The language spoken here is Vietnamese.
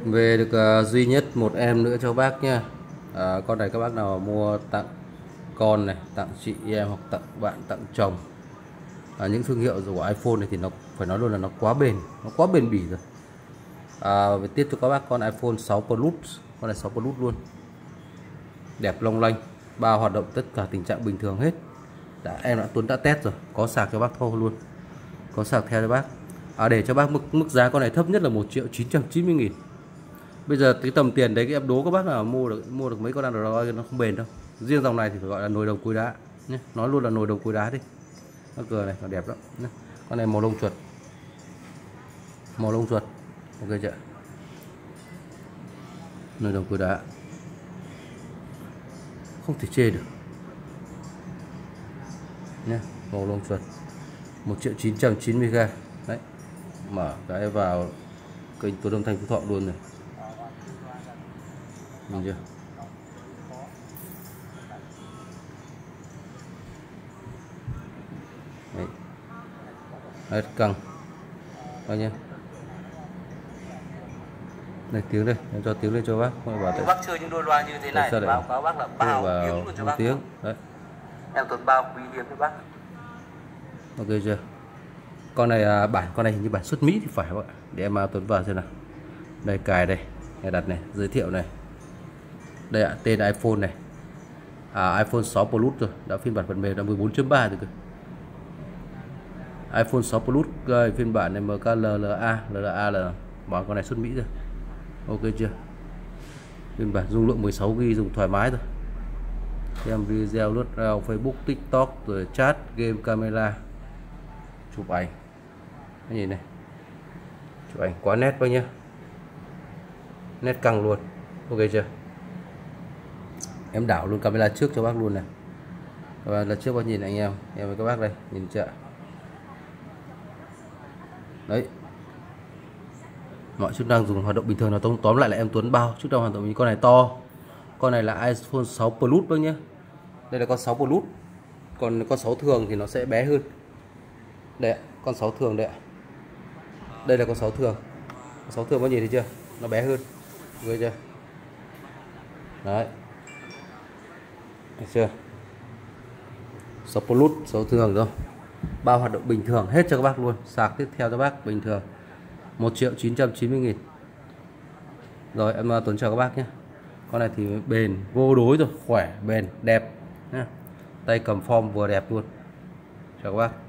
Về được duy nhất một em nữa cho bác nha. Con này các bác nào mua tặng con này, tặng chị em hoặc tặng bạn, tặng chồng, những thương hiệu của iPhone này thì nó phải nói luôn là nó quá bền bỉ rồi. Về tiếp cho các bác con iPhone 6 Plus, con này 6 Plus luôn, đẹp long lanh, bao hoạt động tất cả tình trạng bình thường hết. Em đã Tuấn đã test rồi, có sạc cho bác thôi luôn, có sạc theo cho bác. Để cho bác mức giá con này thấp nhất là 1.990.000. Bây giờ cái tầm tiền đấy, cái em đố các bác nào mua được mấy con Android nó không bền đâu. Riêng dòng này thì phải gọi là nồi đồng cối đá nhé, nói luôn là nồi đồng cối đá đi. Nó cờ này nó đẹp lắm nhé. Con này màu lông chuột, ok chưa? Nồi đồng cối đá không thể chê được nhé, màu lông chuột, 1.990.000 đấy. Mở cái vào kênh Tuấn Âm Thanh Phú Thọ luôn này, nhìn chưa? Đấy. Hết căng bao nhiêu này, tiếng đây em cho tiếng lên cho bác. Bác chơi những đôi loa như thế này thì báo cáo bác là bao tiếng luôn cho bác tiếng đấy. Em Tuấn bao quý hiếm cho bác. Ok chưa? Con này con này hình như bản xuất Mỹ thì phải các bạn. Để em Tuấn vào xem nào. Đây cài đây, này đặt này, giới thiệu này. Đây ạ, tên iPhone này. iPhone 6 Plus rồi, đã phiên bản phần mềm là 14.3 rồi cơ. iPhone 6 Plus phiên bản này MKLLA là bảo con này xuất Mỹ rồi. Ok chưa? Phiên bản dung lượng 16GB, dùng thoải mái rồi. Xem video, lướt vào Facebook, TikTok, rồi chat, game, camera, chụp ảnh. Cái nhìn này, chụp ảnh quá nét bao nhiêu, nét căng luôn. Ok chưa? Em đảo luôn camera trước cho bác luôn này. Và lần trước bác nhìn anh em với các bác đây, nhìn chưa? Đấy, mọi chức năng dùng hoạt động bình thường là tóm lại là em Tuấn bao chức năng hoạt động. Như con này to, con này là iPhone 6 Plus bác nhé. Đây là con 6 Plus, còn con 6 thường thì nó sẽ bé hơn. Đây ạ, con 6 thường đây ạ. Đây là con 6 thường. Con 6 thường bác nhìn thấy chưa? Nó bé hơn. Thấy chưa? Đấy. Thấy chưa? 6 Plus, 6 thường rồi. Bao hoạt động bình thường hết cho các bác luôn. Sạc tiếp theo cho bác bình thường 1.990.000. Rồi em Tuấn chào các bác nhé. Con này thì bền vô đối rồi, khỏe, bền, đẹp nhé. Tay cầm form vừa đẹp luôn. Chào các bác.